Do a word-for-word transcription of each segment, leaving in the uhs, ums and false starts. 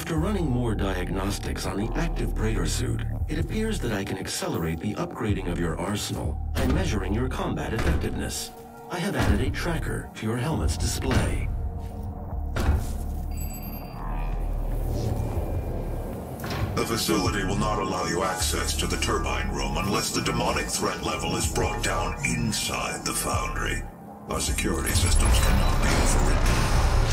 After running more diagnostics on the active Praetor suit, it appears that I can accelerate the upgrading of your arsenal by measuring your combat effectiveness. I have added a tracker to your helmet's display. The facility will not allow you access to the turbine room unless the demonic threat level is brought down inside the Foundry. Our security systems cannot be overridden.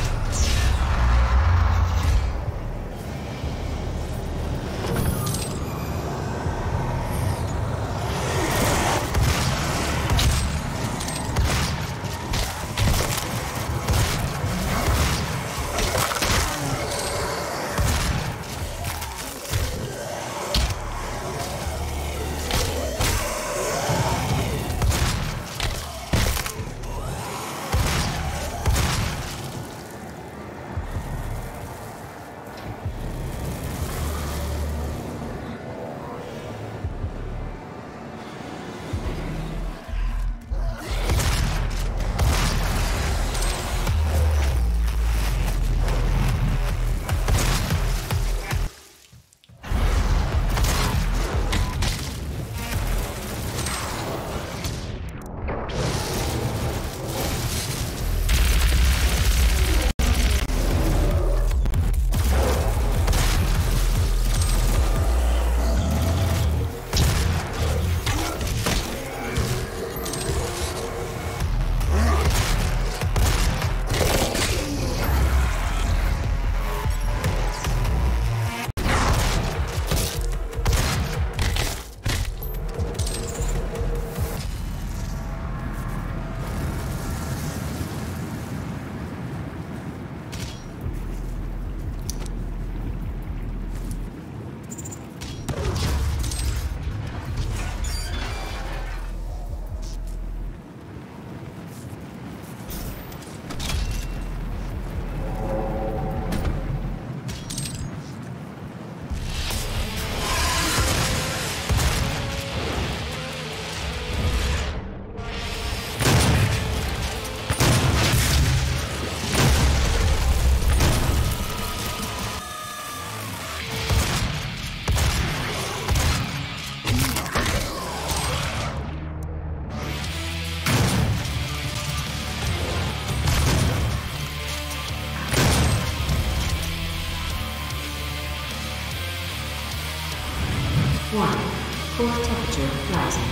one. Core temperature rising.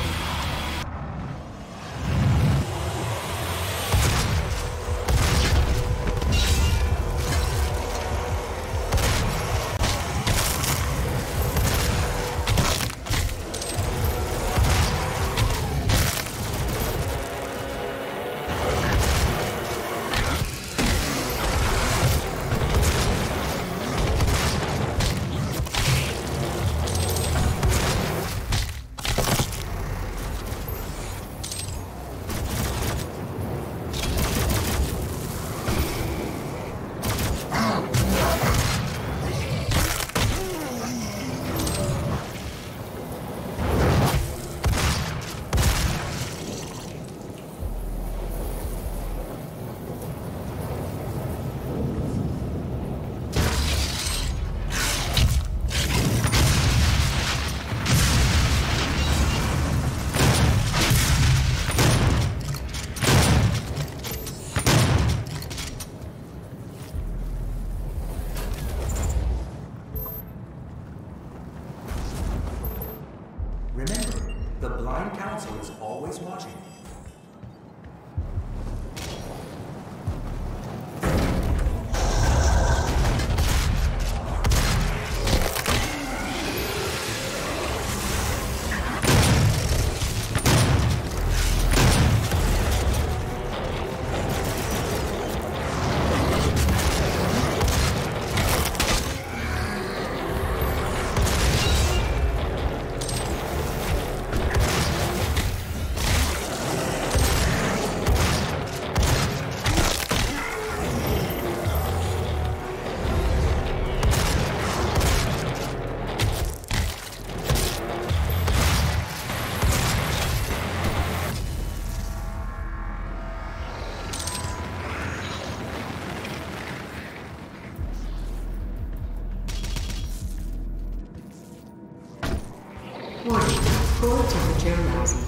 Warning, core temperature rising.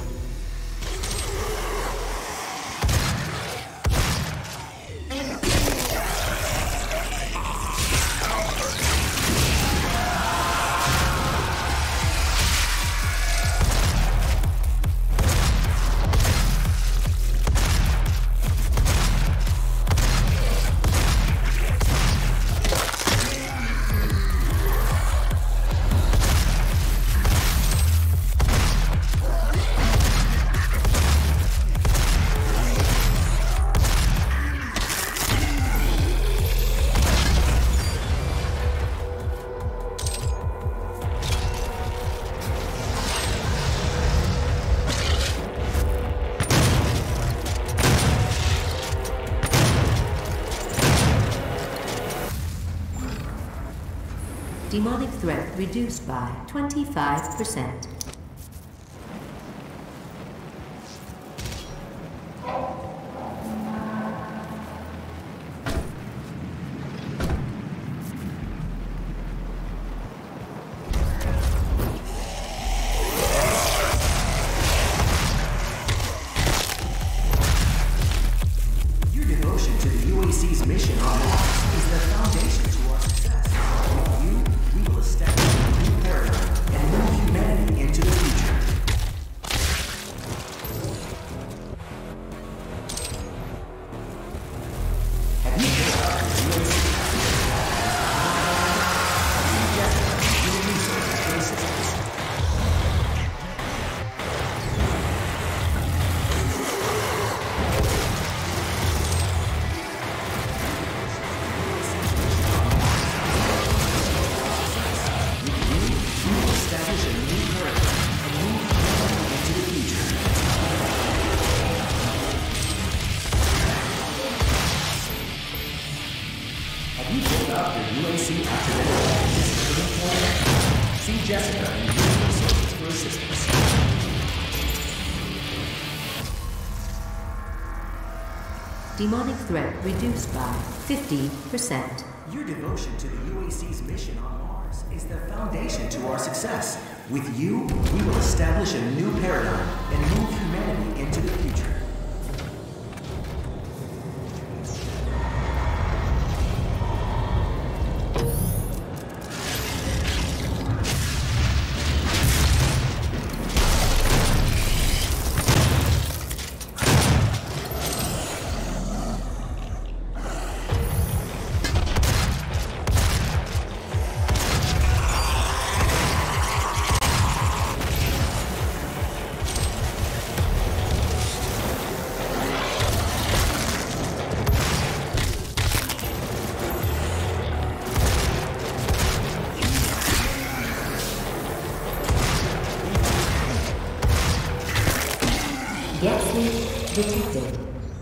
Demonic threat reduced by twenty-five percent. Your devotion to the U A C's mission on Mars is the foundation to our success. With you, we will establish a new paradigm and move humanity into the future. Have you built up the U A C? Have you injected new resources to the systems? Establish a new paradigm and move humanity into the future. Have you built up your U A C activated system plan? See Jessica and use resources for assistance. Demonic threat reduced by fifty percent. Your devotion to the U A C's mission on Mars is the foundation to our success. With you, we will establish a new paradigm and move humanity into the future. Gas leak detected.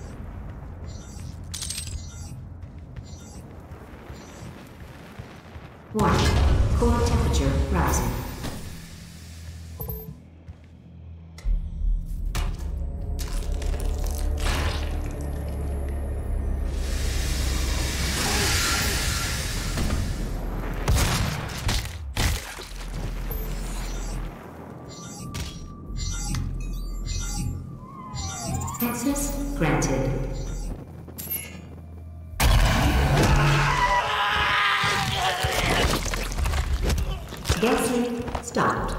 Warning, core temperature rising. Access granted. Gas leak stopped.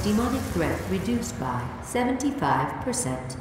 Demonic threat reduced by seventy-five percent.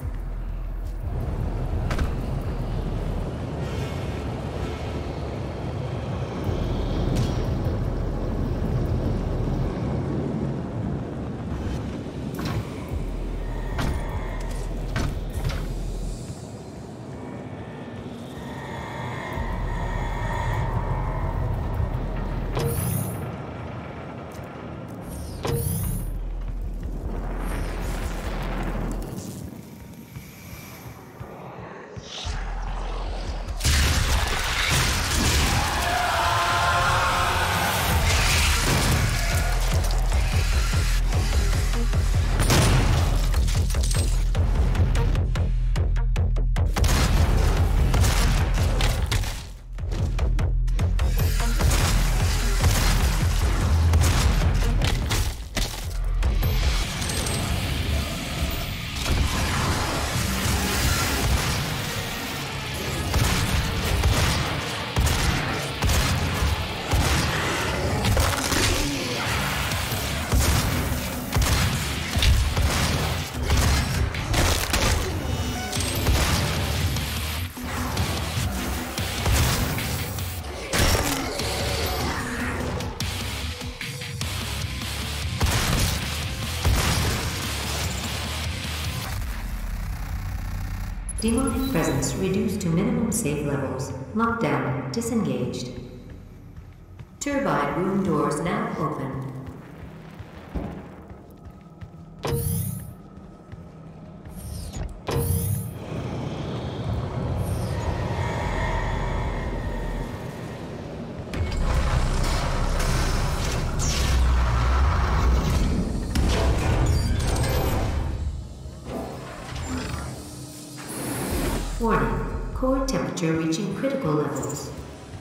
Demonic presence reduced to minimum safe levels. Lockdown disengaged. Turbine room doors now open. Warning, core temperature reaching critical levels.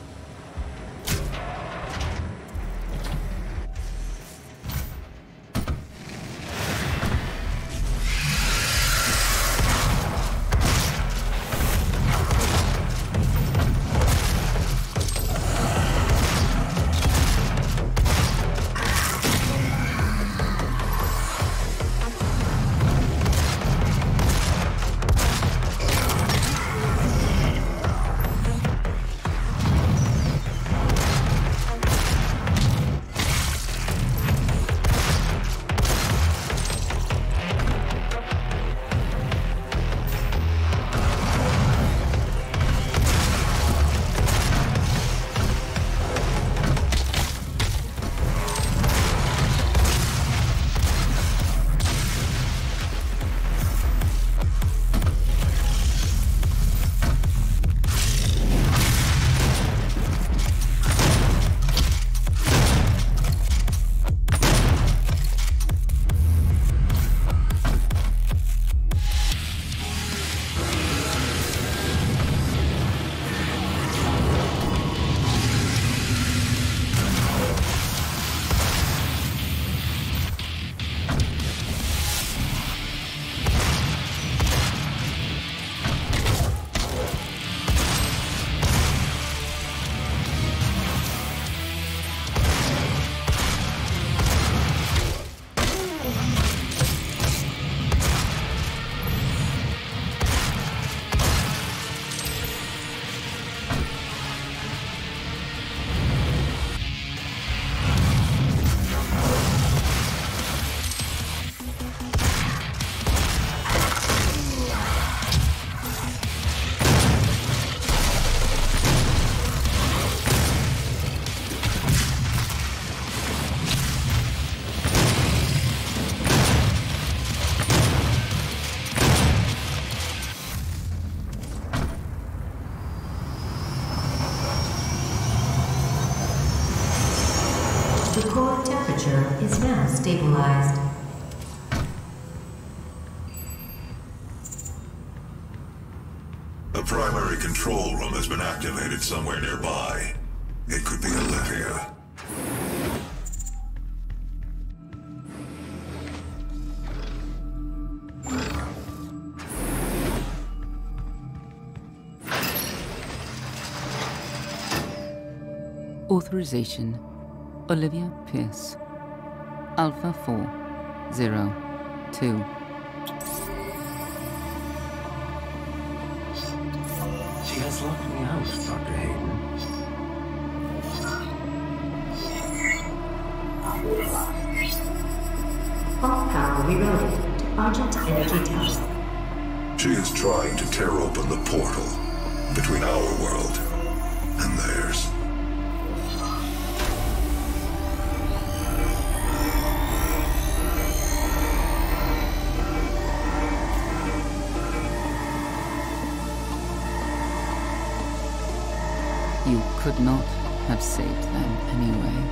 The core temperature is now stabilized. A primary control room has been activated somewhere nearby. It could be Olivia. Authorization. Olivia Pierce. Alpha four. zero, two. She has locked me out, Doctor Hayden. All power rerouted to Argent Energy Tower. She is trying to tear open the portal between our world and theirs. You could not have saved them anyway.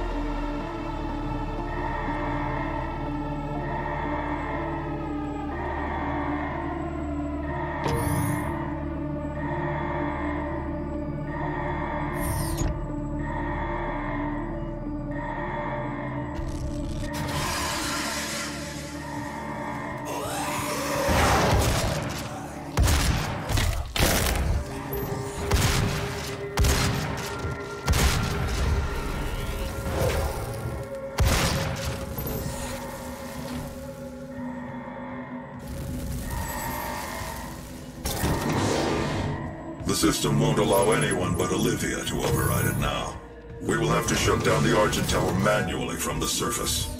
The system won't allow anyone but Olivia to override it now. We will have to shut down the Argent Tower manually from the surface.